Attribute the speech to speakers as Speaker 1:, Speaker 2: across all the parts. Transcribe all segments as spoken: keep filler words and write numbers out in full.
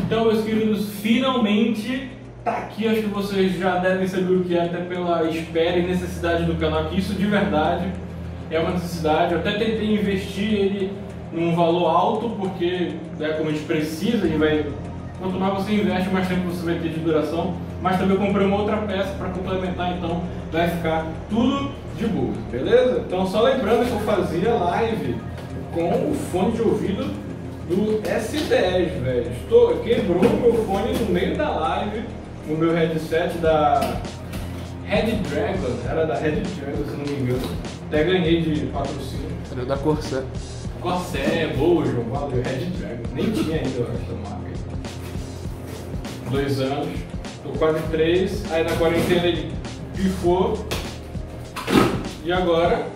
Speaker 1: Então, meus queridos, finalmente tá aqui. Acho que vocês já devem saber o que é, até pela espera e necessidade do canal, que isso de verdade é uma necessidade. Eu até tentei investir ele num valor alto, porque é como a gente precisa, a gente vai, quanto mais você investe, mais tempo você vai ter de duração. Mas também eu comprei uma outra peça para complementar, então vai ficar tudo de boa, beleza? Então, só lembrando que eu fazia live com o fone de ouvido do S dez, velho. Estou, quebrou o meu fone no meio da live, o meu headset da Red Dragon, era da Red Dragon, se não me engano. Até ganhei de patrocínio.
Speaker 2: Era da Corsair.
Speaker 1: Corsair, boa, João, valeu, Red Dragon. Nem tinha ainda essa marca aí. Dois anos, tô quase três, aí na quarentena ele pifou. E agora,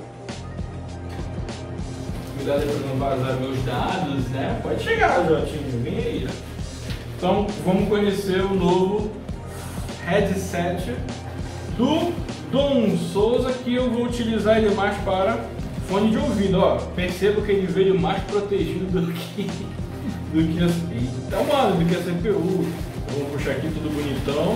Speaker 1: cuidado para não vazar meus dados, né? Pode chegar, Jotinho, vem aí. Então, vamos conhecer o novo headset do Dom Souza, que eu vou utilizar ele mais para fone de ouvido. Ó, percebo que ele veio mais protegido do que, do que a, então, mano, do que a C P U. Vamos puxar aqui tudo bonitão.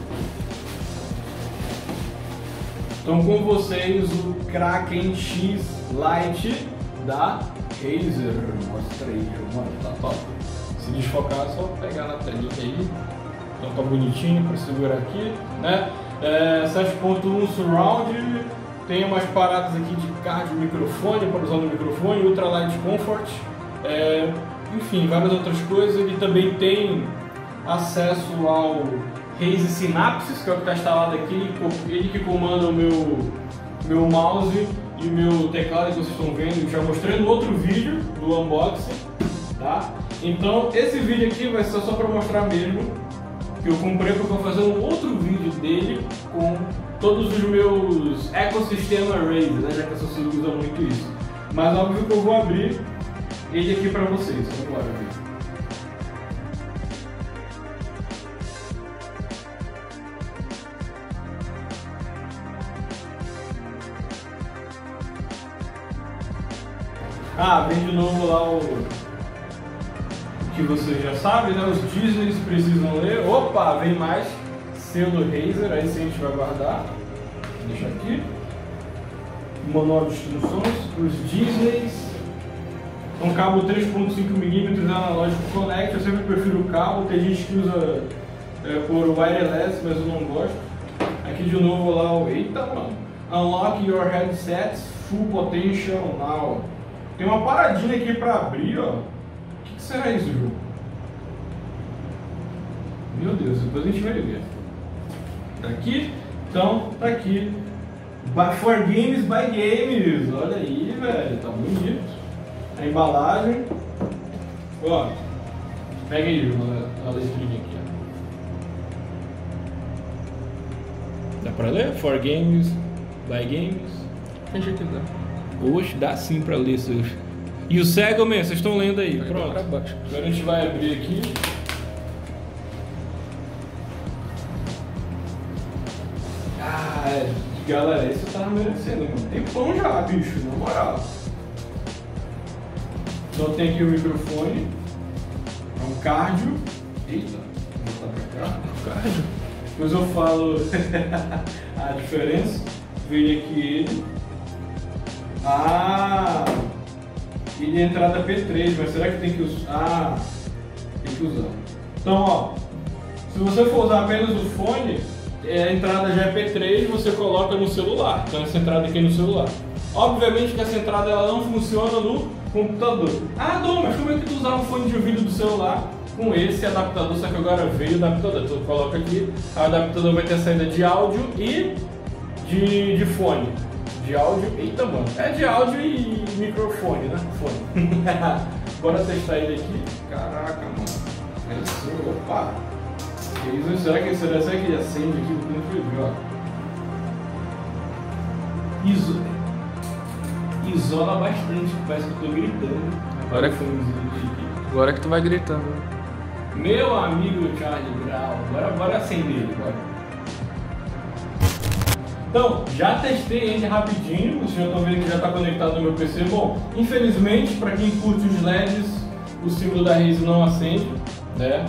Speaker 1: Então, com vocês, o Kraken X Lite da Razer. Mostra aí, mano, tá top. Se desfocar, é só pegar na telinha aí. Então tá bonitinho para segurar aqui, né? É, sete ponto um Surround. Tem umas paradas aqui de cardio microfone para usar no microfone, Ultralight Comfort. É, enfim, várias outras coisas. Ele também tem acesso ao Razer Synapses, que é o que está instalado aqui, ele que comanda o meu, meu mouse e o meu teclado que vocês estão vendo, já mostrei no outro vídeo do unboxing, tá? Então esse vídeo aqui vai ser só para mostrar mesmo que eu comprei, porque eu vou fazer um outro vídeo dele com todos os meus ecossistema Razer, né? Já que a Samsung usa muito isso. Mas óbvio que eu vou abrir ele aqui para vocês, vamos embora ver. Ah, vem de novo lá o que vocês já sabem, né? Os Disneys precisam ler. Opa, vem mais selo Razer, aí sim a gente vai guardar. Deixa aqui. Manual de instruções, os Disneys. Um cabo três ponto cinco milímetros analógico Connect. Eu sempre prefiro o cabo, tem gente que usa é, por wireless, mas eu não gosto. Aqui de novo lá o... Eita, mano! Unlock your headsets full potential now. Tem uma paradinha aqui para abrir, ó. O que, que será isso, jogo? Meu Deus, depois a gente vai ver. Tá aqui? Então, tá aqui. For Games by Games. Olha aí, velho. Tá bonito. A embalagem. Ó. Pega aí, João, a letrinha aqui, ó. Dá pra ler? For Games by Games.
Speaker 2: Quem já quiser.
Speaker 1: Hoje dá sim pra ler seus. E o cego, mesmo, vocês estão lendo aí. Pronto. Agora a gente vai abrir aqui. Ah, é. Galera, esse eu tava merecendo, mano. Tem pão já, bicho, na moral. Então tem aqui o microfone. É um cardio. Eita, vou botar pra cá. Cardio. Depois eu falo a diferença. Vem aqui ele. Ah, ele é entrada P três, mas será que tem que usar? Ah, tem que usar. Então, ó, se você for usar apenas o fone, a entrada já é P três, você coloca no celular. Então essa entrada aqui é no celular. Obviamente que essa entrada ela não funciona no computador. Ah, Dom, mas como é que tu usar um fone de ouvido do celular com esse adaptador? Só que agora veio o adaptador. Então coloca aqui, o adaptador vai ter a saída de áudio e de, de fone. De áudio, eita, mano, é de áudio e microfone, né? Fone. Bora testar ele aqui. Caraca, mano. Esse, opa. Isso, será que, será, será que ele acende aqui do canto de ó? Iso, isola bastante, parece que eu tô gritando.
Speaker 2: Agora que, agora que tu vai gritando.
Speaker 1: Meu amigo Charlie Brown, bora, bora acender ele, bora. Então, já testei ele rapidinho, vocês já estão vendo que já está conectado no meu P C. Bom, infelizmente, para quem curte os L E Ds, o símbolo da Razer não acende, né?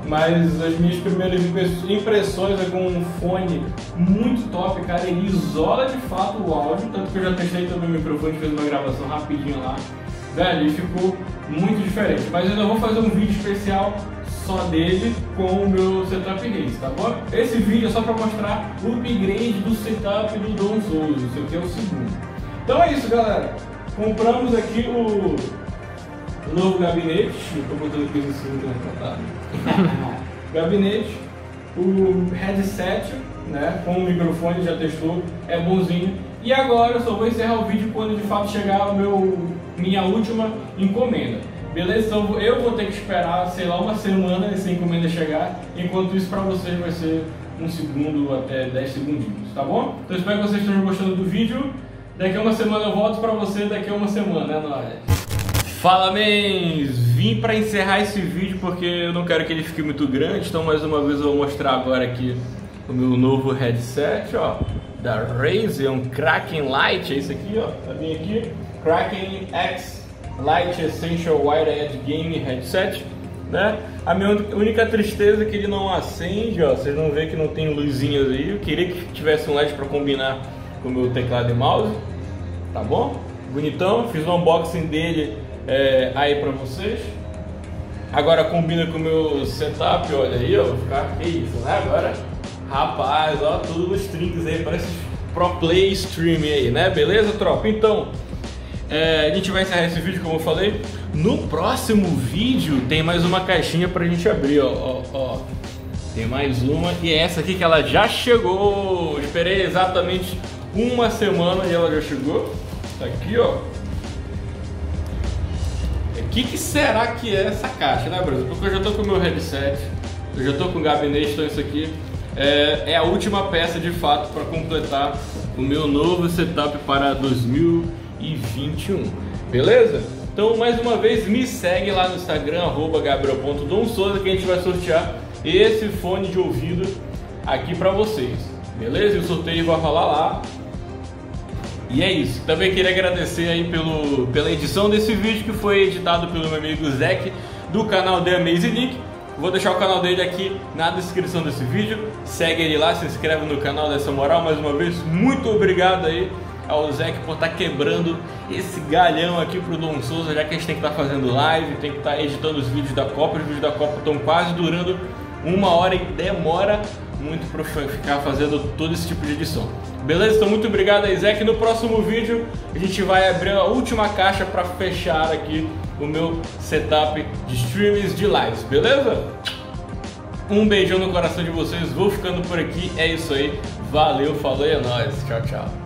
Speaker 1: mas as minhas primeiras impressões é com um fone muito top, cara. Ele isola de fato o áudio, tanto que eu já testei também o microfone, fez uma gravação rapidinho lá. Velho, ele ficou muito diferente, mas eu ainda vou fazer um vídeo especial só dele com o meu setup Razer, tá bom? Esse vídeo é só para mostrar o upgrade do setup do Dom Souza, isso aqui é o segundo. Então é isso, galera. Compramos aqui o, o novo gabinete, eu tô botando aqui em cima do tá? Gabinete, o headset, né, com o microfone, já testou, é bonzinho. E agora eu só vou encerrar o vídeo quando de fato chegar o meu, minha última encomenda. Beleza? Então eu vou ter que esperar, sei lá, uma semana essa encomenda chegar. Enquanto isso, para vocês vai ser um segundo até dez segundinhos, tá bom? Então espero que vocês estejam gostando do vídeo. Daqui a uma semana eu volto para você, daqui a uma semana, é nóis. Fala, mens! Vim para encerrar esse vídeo porque eu não quero que ele fique muito grande. Então mais uma vez eu vou mostrar agora aqui o meu novo headset, ó, da Razer, um Kraken Lite, é isso aqui, ó, tá bem aqui, Kraken X Lite Essential Wide Edge Game Headset, né? A minha única tristeza é que ele não acende, ó, vocês vão ver que não tem luzinhas aí. Eu queria que tivesse um L E D para combinar com o meu teclado e mouse, tá bom? Bonitão, fiz um unboxing dele é, aí pra vocês. Agora combina com o meu setup, olha aí, ó, vou ficar, que isso, né? Agora, rapaz, ó, tudo nos trinks aí, parece pro play stream aí, né? Beleza, tropa? Então, é, a gente vai encerrar esse vídeo, como eu falei. No próximo vídeo tem mais uma caixinha pra gente abrir, ó, ó, ó. Tem mais uma, e é essa aqui que ela já chegou. Esperei exatamente uma semana e ela já chegou. Tá aqui, ó. O que, que será que é essa caixa, né, Brasil? Porque eu já tô com o meu headset, eu já tô com o gabinete, então isso aqui é, é a última peça de fato para completar o meu novo setup para dois mil e vinte e um, beleza? Então, mais uma vez, me segue lá no Instagram, arroba gabriel ponto dom souza, que a gente vai sortear esse fone de ouvido aqui para vocês, beleza? E o sorteio vai rolar lá. E é isso. Também queria agradecer aí pelo, pela edição desse vídeo, que foi editado pelo meu amigo Zek, do canal The Amazing Link. Vou deixar o canal dele aqui na descrição desse vídeo. Segue ele lá, se inscreve no canal, dessa moral. Mais uma vez, muito obrigado aí ao Zek por estar quebrando esse galhão aqui pro Dom Souza, já que a gente tem que estar fazendo live, tem que estar editando os vídeos da Copa. Os vídeos da Copa estão quase durando uma hora e demora muito para ficar fazendo todo esse tipo de edição. Beleza? Então muito obrigado aí, Zé, que no próximo vídeo a gente vai abrir a última caixa para fechar aqui o meu setup de streams de lives, beleza? Um beijão no coração de vocês, vou ficando por aqui, é isso aí, valeu, falou e é nóis, tchau, tchau.